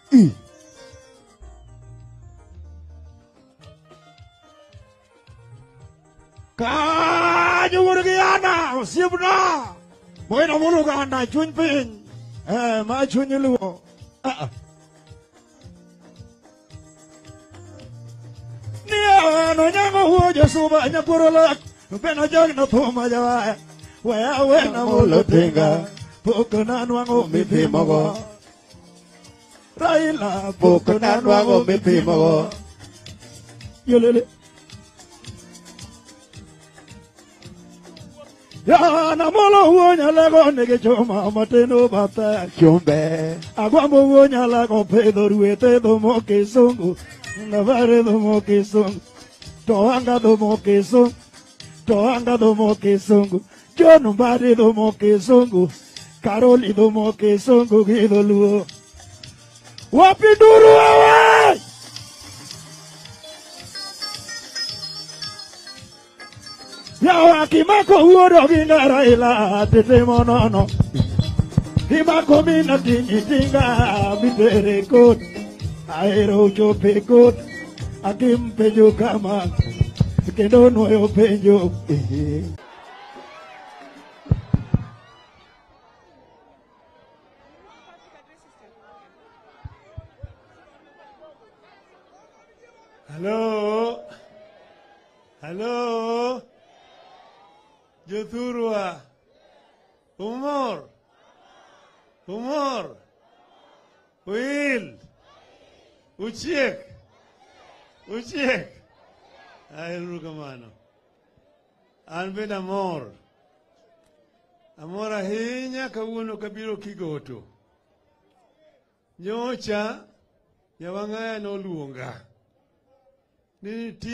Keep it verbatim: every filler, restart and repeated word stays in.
I. Kajurgiana, Sibna. Bueno, Muluganda, Chunpin. Eh, my Chunilu. Ah. Nia, no Yango, Jasuba, and Yapurala. Benajana Puma Java. Where when I'm Mulutinga. Pokanan Wango, Mipimogo. Raila, Pokanan Wango, Mipimogo. Yulili. Ya na molo wonya lago nege choma mateno bata chombe agwambo wonya lago pedo ruete do moke songo na vare do moke songo to anga do moke songo to anga do moke songo jono bari do moke songo karoli do moke songo gido luo wapi duru awe ya kimako uodo gingara ila tete monono kimako mina tingi tinga mitere kot aero chope kot akim penjo kama kendo noyo penjo hello hello Jothurwa, humor, humor, Will, Uchiek, Uchiek, ay rugamano, anbed amor, amor ahinya kawuono kabiro Kigoto, nyocha nyawang'aya noluonga ni